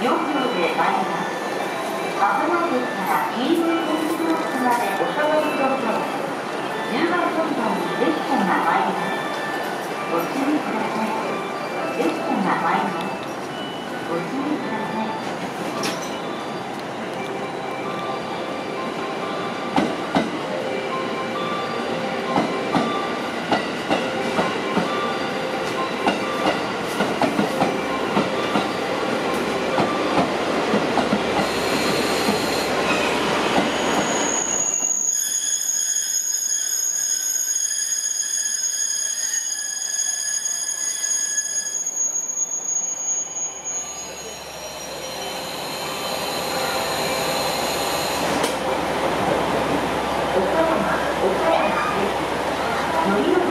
両方で参ります。危ないですから黄色い点字ブロックまでお下がりください。10番線台に列車が参ります。ご注意ください。列車が参ります。ご注意ください。岡山です。乗り